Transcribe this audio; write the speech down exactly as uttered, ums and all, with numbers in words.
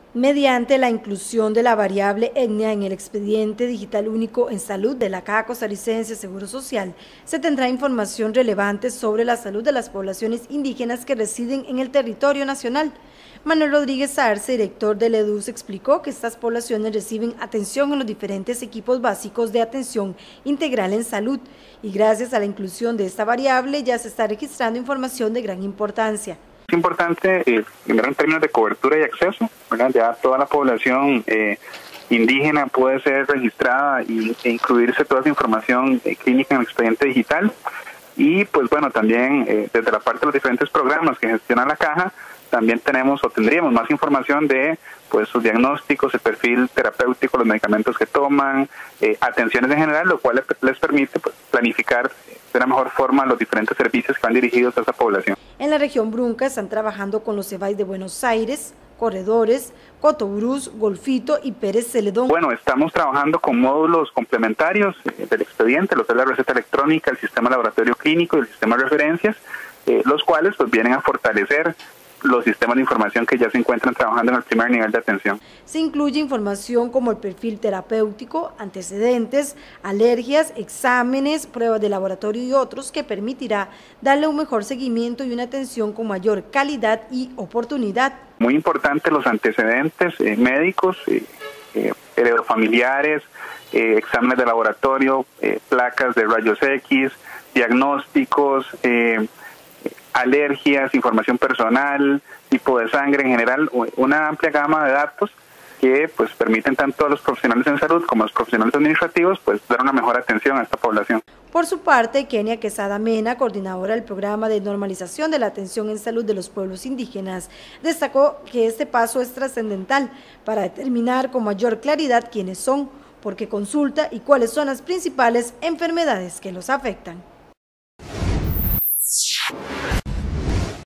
Mediante la inclusión de la variable etnia en el expediente digital único en salud de la Caja Costarricense de Seguro Social, se tendrá información relevante sobre la salud de las poblaciones indígenas que residen en el territorio nacional. Manuel Rodríguez Arce, director del E D U S, explicó que estas poblaciones reciben atención en los diferentes equipos básicos de atención integral en salud y gracias a la inclusión de esta variable ya se está registrando información de gran importancia. Es importante eh, en términos de cobertura y acceso, ¿verdad? Ya toda la población eh, indígena puede ser registrada y, e incluirse toda esa información eh, clínica en el expediente digital. Y pues bueno, también eh, desde la parte de los diferentes programas que gestiona la Caja, también tenemos o tendríamos más información de pues sus diagnósticos, el perfil terapéutico, los medicamentos que toman, eh, atenciones en general, lo cual les permite pues, planificar de una mejor forma los diferentes servicios que van dirigidos a esa población. En la región Brunca están trabajando con los C E B A I de Buenos Aires, Corredores, Cotobruz, Golfito y Pérez Celedón. Bueno, estamos trabajando con módulos complementarios eh, del expediente, lo que es la receta electrónica, el sistema laboratorio clínico y el sistema de referencias, eh, los cuales pues vienen a fortalecer los sistemas de información que ya se encuentran trabajando en el primer nivel de atención. Se incluye información como el perfil terapéutico, antecedentes, alergias, exámenes, pruebas de laboratorio y otros que permitirá darle un mejor seguimiento y una atención con mayor calidad y oportunidad. Muy importante los antecedentes eh, médicos, eh, eh, heredofamiliares, eh, exámenes de laboratorio, eh, placas de rayos X, diagnósticos, eh, alergias, información personal, tipo de sangre en general, una amplia gama de datos que pues permiten tanto a los profesionales en salud como a los profesionales administrativos pues dar una mejor atención a esta población. Por su parte, Kenia Quesada Mena, coordinadora del programa de normalización de la atención en salud de los pueblos indígenas, destacó que este paso es trascendental para determinar con mayor claridad quiénes son, por qué consulta y cuáles son las principales enfermedades que los afectan.